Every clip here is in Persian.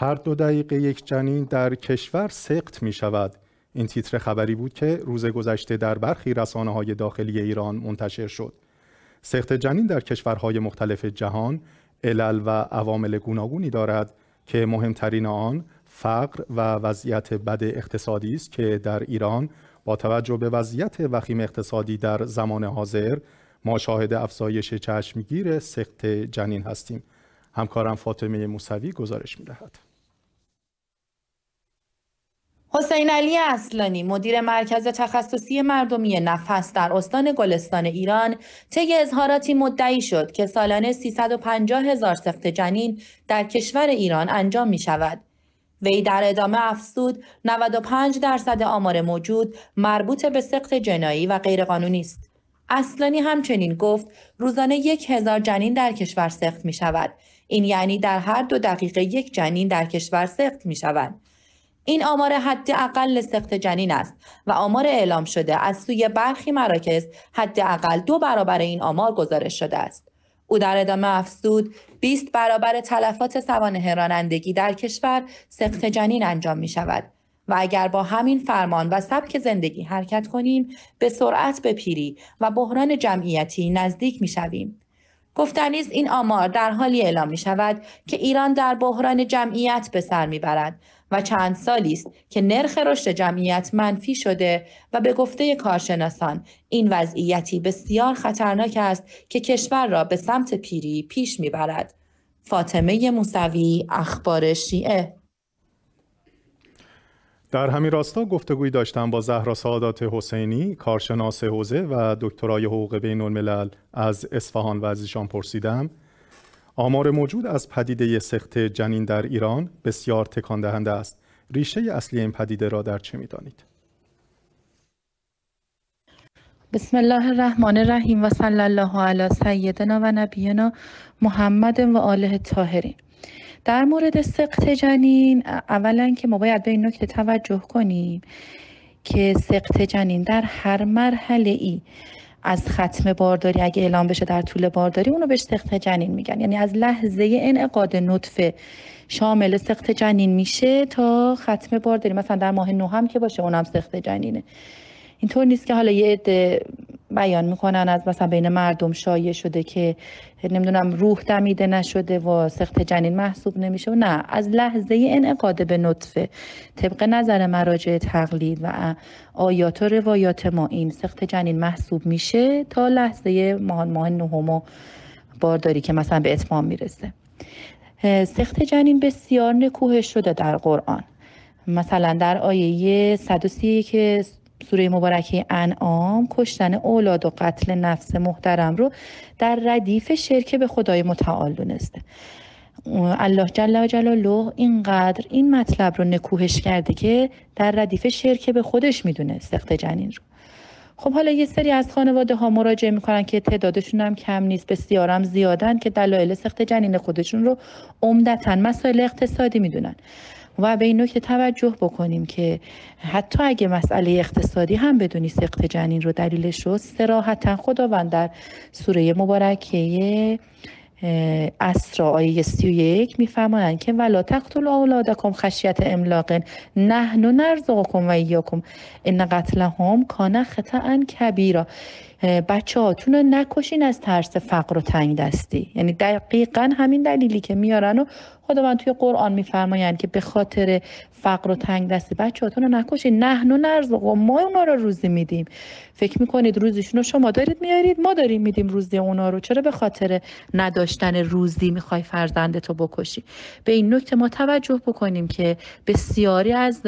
هر 2 دقیقه یک جنین در کشور سقط می شود. این تیتر خبری بود که روز گذشته در برخی رسانه‌های داخلی ایران منتشر شد. سقط جنین در کشورهای مختلف جهان علل و عوامل گوناگونی دارد که مهمترین آن فقر و وضعیت بد اقتصادی است که در ایران با توجه به وضعیت وخیم اقتصادی در زمان حاضر ما شاهد افزایش چشمگیر سقط جنین هستیم. همکارم فاطمه موسوی گزارش می‌دهد. حسین علی اصلانی مدیر مرکز تخصصی مردمی نفس در استان گلستان ایران طی اظهاراتی مدعی شد که سالانه 350,000 سقط جنین در کشور ایران انجام می شود. وی در ادامه افزود 95% آمار موجود مربوط به سقط جنایی و غیرقانونی است. اصلانی همچنین گفت روزانه 1,000 جنین در کشور سقط می شود. این یعنی در هر 2 دقیقه یک جنین در کشور سقط می شود. این آمار حداقل سقط جنین است و آمار اعلام شده از سوی برخی مراکز حداقل 2 برابر این آمار گزارش شده است. او در ادامه افزود 20 برابر تلفات سوانح رانندگی در کشور سقط جنین انجام می شود و اگر با همین فرمان و سبک زندگی حرکت کنیم به سرعت به پیری و بحران جمعیتی نزدیک می شویم. گفتنی است این آمار در حالی اعلام می شود که ایران در بحران جمعیت به سر می برد و چند سالی است که نرخ رشد جمعیت منفی شده و به گفته کارشناسان این وضعیتی بسیار خطرناک است که کشور را به سمت پیری پیش می برد. فاطمه موسوی، اخبار شیعه. در همین راستا گفتگویی داشتم با زهرا سعادات حسینی، کارشناس حوزه و دکترای حقوق بین الملل از اصفهان و از ایشان پرسیدم آمار موجود از پدیده سقط جنین در ایران بسیار تکان دهنده است. ریشه اصلی این پدیده را در چه می‌دانید؟ بسم الله الرحمن الرحیم و صلی الله علی سیدنا و نبینا محمد و آله الطاهرین. در مورد سقط جنین اولا که ما باید به این نکته توجه کنیم که سقط جنین در هر مرحله ای از ختم بارداری اگه اعلام بشه در طول بارداری اونو بهش سقط جنین میگن، یعنی از لحظه انعقاد نطفه شامل سقط جنین میشه تا ختم بارداری. مثلا در ماه 9 هم که باشه اونم سقط جنینه. اینطور نیست که حالا یه عده بیان میکنن از مثلا بین مردم شایع شده که نمیدونم روح دمیده نشده و سقط جنین محسوب نمیشه. و نه، از لحظه انعقاد به نطفه طبق نظر مراجع تقلید و آیات و روایات ما این سقط جنین محسوب میشه تا لحظه ماه 9 بارداری که مثلا به اتمام میرسه. سقط جنین بسیار نکوهش شده در قرآن. مثلا در آیه 131 سوره مبارکه انعام کشتن اولاد و قتل نفس محترم رو در ردیف شرک به خدای متعال دونسته. الله جل و جلاله اینقدر این مطلب رو نکوهش کرده که در ردیف شرک به خودش میدونه سقط جنین رو. خب حالا یه سری از خانواده ها مراجعه میکنن که تعدادشون هم کم نیست، بسیارم زیادن، که دلایل سقط جنین خودشون رو عمدتاً مسائل اقتصادی میدونن. و به این نکته توجه بکنیم که حتی اگه مسئله اقتصادی هم بدونی سقط جنین رو دلیلش رو صراحتاً خداوند در سوره مبارکه اسراء آیه 31 میفرمایند که ولا تقتلوا اولادکم خشیة املاق نحن نرزقکم و ایاکم ان قتلهم کان خطأ کبیرا. بچه‌هاتون رو نکشین از ترس فقر و تنگ دستی. یعنی دقیقاً همین دلیلی که میارن و خداوند توی قرآن میفرمایند که به خاطر فقر و تنگ دستی بچه‌هاتون رو نکشین. نحن نرزقکم، ما اونا رو روزی میدیم. فکر میکنید روزیشون رو شما دارید میارید؟ ما داریم میدیم روزی اونا رو. چرا به خاطر نداشتن روزی میخوای فرزندتو بکشی؟ به این نکته ما توجه بکنیم که بسیاری از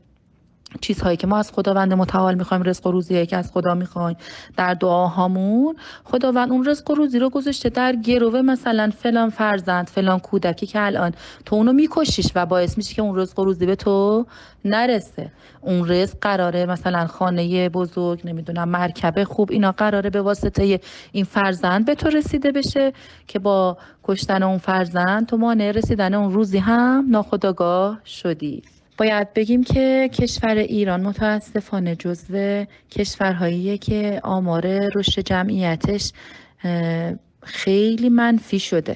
چیزهایی که ما از خداوند متعال میخوایم، رزق و روزی که از خدا میخوایم در دعاهامون، خداوند اون رزق و روزی رو گذاشته در گروه مثلا فلان فرزند، فلان کودکی که الان تو اونو میکشیش و باعث میشه که اون رزق و روزی به تو نرسه. اون رزق قراره مثلا خانه بزرگ، نمیدونم مرکب خوب، اینا قراره به واسطه این فرزند به تو رسیده بشه که با کشتن اون فرزند تو مانع رسیدن اون روزی هم ناخودآگاه شدی. باید بگیم که کشور ایران متاسفانه جزو کشورهاییه که آمار رشد جمعیتش خیلی منفی شده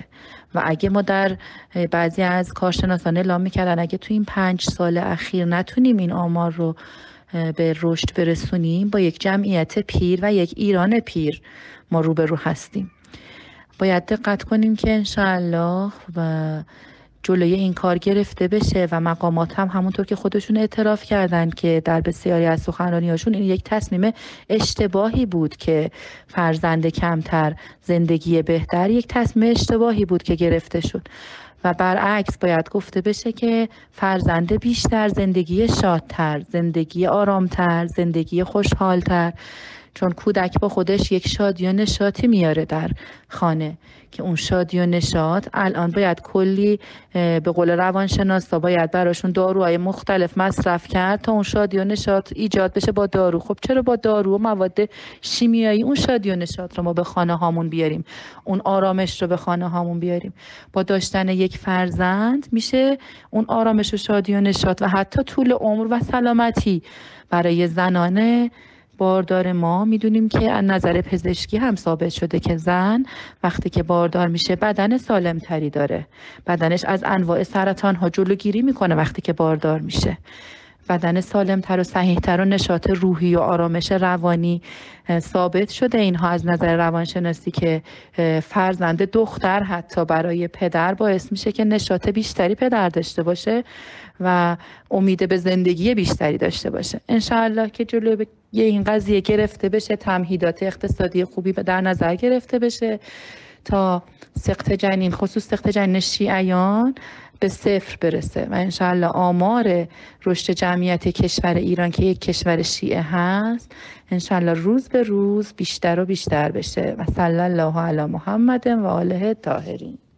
و اگه ما در بعضی از کارشناسان اعلام میکردن اگه تو این 5 سال اخیر نتونیم این آمار رو به رشد برسونیم، با یک جمعیت پیر و یک ایران پیر ما روبرو هستیم. باید دقت کنیم که انشاءالله و جلوی این کار گرفته بشه و مقامات هم همونطور که خودشون اعتراف کردن که در بسیاری از سخنرانی‌هاشون این یک تصمیم اشتباهی بود که فرزند کمتر زندگی بهتر، یک تصمیم اشتباهی بود که گرفته شد و برعکس باید گفته بشه که فرزند بیشتر زندگی شادتر، زندگی آرامتر، زندگی خوشحالتر، چون کودک با خودش یک شادی و نشاطی میاره در خانه که اون شادی و نشاط الان باید کلی به قول روانشناسا باید براشون داروهای مختلف مصرف کرد تا اون شادی و نشاط ایجاد بشه با دارو. خب چرا با دارو و مواد شیمیایی اون شادی و نشاط رو ما به خانه هامون بیاریم، اون آرامش رو به خانه هامون بیاریم؟ با داشتن یک فرزند میشه اون آرامش و شادی و نشاط و حتی طول عمر و سلامتی برای زنانه باردار ما. میدونیم که از نظر پزشکی هم ثابت شده که زن وقتی که باردار میشه بدن سالم تری داره، بدنش از انواع سرطان ها جلوگیری میکنه. وقتی که باردار میشه بدن سالم تر و صحیح تر و نشاط روحی و آرامش روانی ثابت شده اینها از نظر روانشناسی که فرزند دختر حتی برای پدر باعث میشه که نشاط بیشتری پدر داشته باشه و امید به زندگی بیشتری داشته باشه. انشاءالله که جلوی این قضیه گرفته بشه، تمهیدات اقتصادی خوبی در نظر گرفته بشه تا سقط جنین، خصوص سقط جنین شیعیان به 0 برسه و انشاءالله آمار رشد جمعیت کشور ایران که یک کشور شیعه هست انشاءالله روز به روز بیشتر و بیشتر بشه و صلی الله علی محمد و آله الطاهرین.